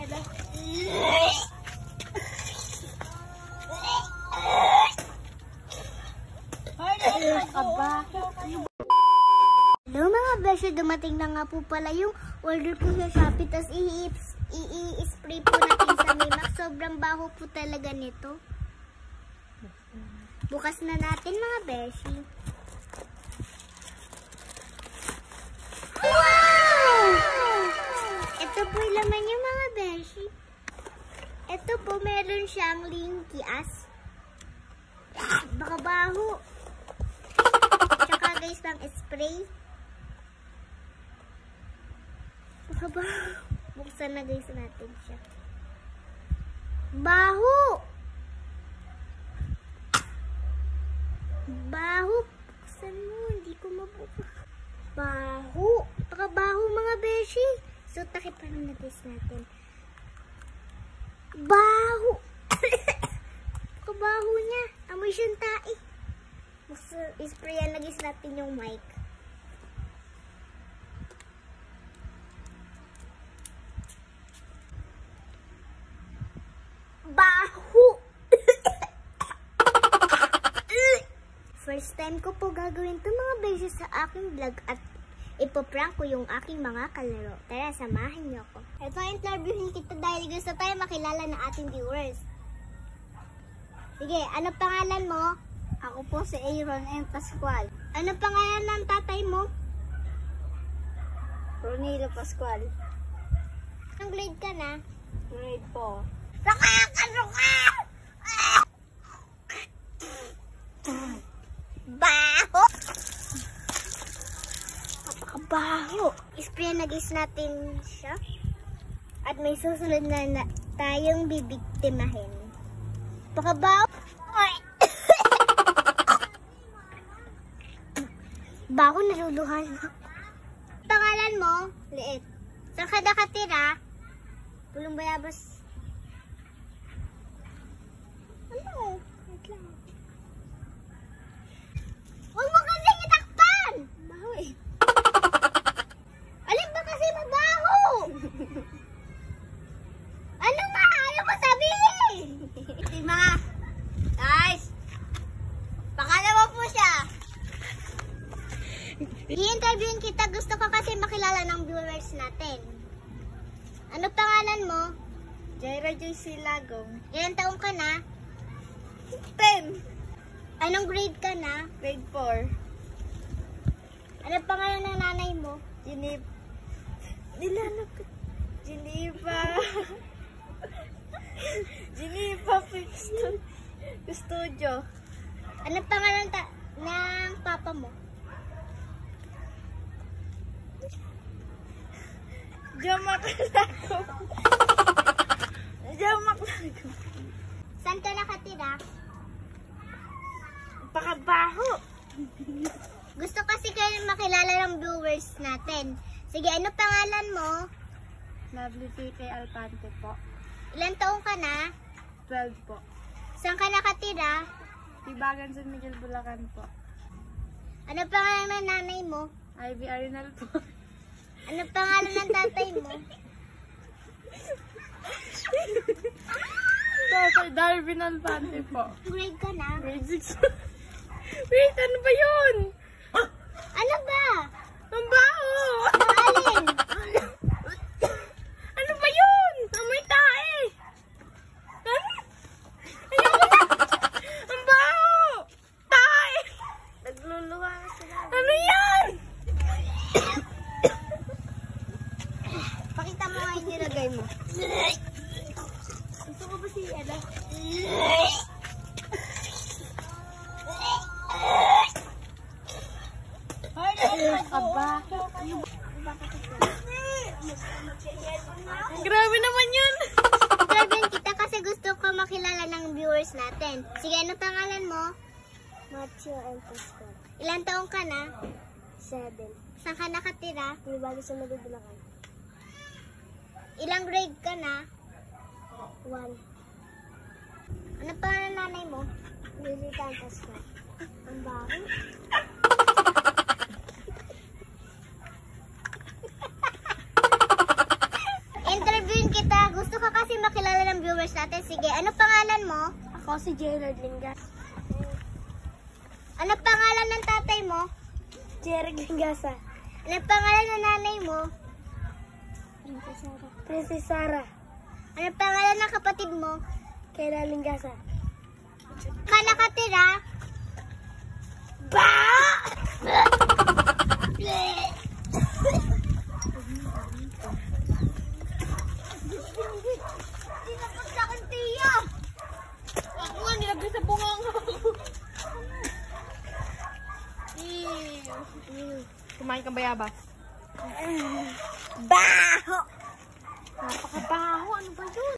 ano? Hello mga beshi, dumating na nga po pala yung order ko sa Shopee. Tapos i-spray po natin sa Maymax. Sobrang baho po talaga nito. Bukas na natin mga beshi. Wow! Ito po yung laman yung mga beshi. Ito po meron siyang linky as. Baka baho. Tsaka guys, pang spray. Baka baho. Buksan na guys natin siya. Baho! Baho. Buksan mo. Hindi ko mabuka. Baho. Baka baho mga beshi. So, takip pa rin natin. Baho. Baka baho niya. Amoy siyang tae. Isprayan na guys natin yung mic. Baho! First time ko po gagawin ito mga beses sa aking vlog at ipoprank ko yung aking mga kalaro. Tara, samahan niyo ako. Ito, interviewin kita dahil gusto tayo makilala ng ating viewers. Sige, ano pangalan mo? Ako po si Aaron M. Pascual. Ano pangalan ng tatay mo? Ronilo Pascual. Anong grade ka na? Grade 4. Baho! Napakabaho! Isprayan na guys natin siya. At may susunod na tayong bibiktimahin. Napakabaho! Baho, naluluhan. Pangalan mo? Liit. Saan ka nakatira? Pulong Bayabas. Ano? Wait lang. Huwag mo kasi itakpan! Baho eh. Alin ba kasi mabaho? Ano nga? Ayaw mo sabihin! Tima! Guys! Pakalawa po siya! I-interviewin kita. Gusto ko kasi makilala ng viewers natin. Ano pangalan mo? Jaira Joyce Lagong. Ilan taong ka na? 10. Anong grade ka na? Grade 4. Ano pangalan ng nanay mo? Geneva Studio. Ano pangalan ng papa mo? Jamak Lagong. Jamak Lagong. Saan ka nakatira? Pakabaho. Gusto kasi kayo makilala ng viewers natin. Sige, ano pangalan mo? Lovely Tite Alpante po. Ilan taong ka na? 12 po. Saan ka nakatira? Tibagan San Miguel, Bulacan po. Ano pangalan ng nanay mo? Ivy Arenal po. Ano pangalan ng tatay mo? Tatay Darwin Alpante po. Grade ka na? Grade 6. Wait, ano ba yun? Ano ba? Ang baho! Alin? Ano ba yun? Amoy tae! Ayoko na! Ang baho! Tae! Nagluluha na sila. Ano yan? Pakita mo nga yung nilagay mo. Gusto ko ba si Ella? Grabe naman yun! Interviewin kita kasi gusto ko makilala ng viewers natin. Sige, ano pangalan mo? Matthew and Pascual. Ilan taong ka na? 7. Saan ka nakatira? Tibagan sa Bulacan. Ilang grade ka na? 1. Ano pangalan ng nanay mo? Lilita and Pascual. Ang baho. Interviewin kita. Gusto viewers natin. Sige, ano pangalan mo? Ako si Gerald Lingas. Ano pangalan ng tatay mo? Jerry Lingasa. Ano pangalan ng nanay mo? Princess Sarah. Ano pangalan ng kapatid mo? Kayla Lingasa. Ka nakatira? Ba! Hindi na po sa akin, Tia! Ako nga, nilagay sa bungang. Kumain kang bayabas. Baho! Napakabaho. Ano ba yun?